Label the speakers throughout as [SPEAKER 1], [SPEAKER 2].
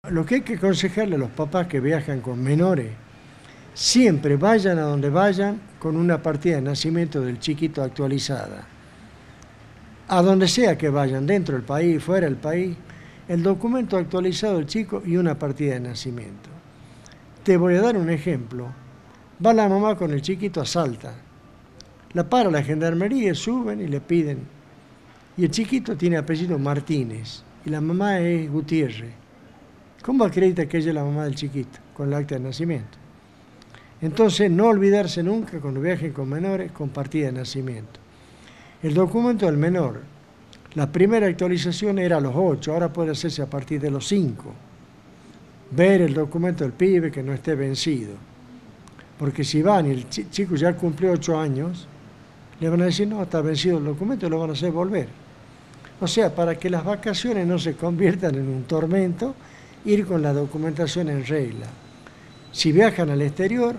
[SPEAKER 1] Lo que hay que aconsejarle a los papás que viajan con menores, siempre vayan a donde vayan con una partida de nacimiento del chiquito actualizada. A donde sea que vayan, dentro del país, fuera del país, el documento actualizado del chico y una partida de nacimiento. Te voy a dar un ejemplo. Va la mamá con el chiquito a Salta. La para la gendarmería, suben y le piden. Y el chiquito tiene apellido Martínez y la mamá es Gutiérrez. ¿Cómo acredita que ella es la mamá del chiquito? Con el acta de nacimiento. Entonces, no olvidarse nunca cuando viajen con menores con partida de nacimiento. El documento del menor, la primera actualización era a los 8, ahora puede hacerse a partir de los 5. Ver el documento del pibe que no esté vencido. Porque si van y el chico ya cumplió 8 años, le van a decir, no, está vencido el documento y lo van a hacer volver. O sea, para que las vacaciones no se conviertan en un tormento, ir con la documentación en regla. Si viajan al exterior,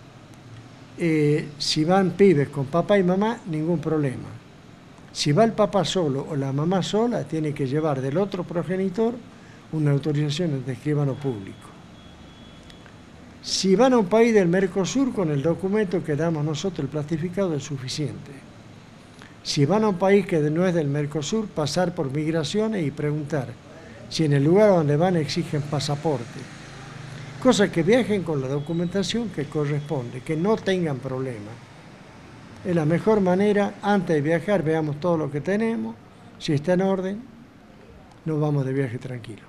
[SPEAKER 1] si van pibes con papá y mamá, ningún problema. Si va el papá solo o la mamá sola, tiene que llevar del otro progenitor una autorización de escribano público. Si van a un país del Mercosur, con el documento que damos nosotros, el plastificado, es suficiente. Si van a un país que no es del Mercosur, pasar por migraciones y preguntar si en el lugar donde van exigen pasaporte. Cosa que viajen con la documentación que corresponde, que no tengan problemas. Es la mejor manera, antes de viajar, veamos todo lo que tenemos, si está en orden, nos vamos de viaje tranquilo.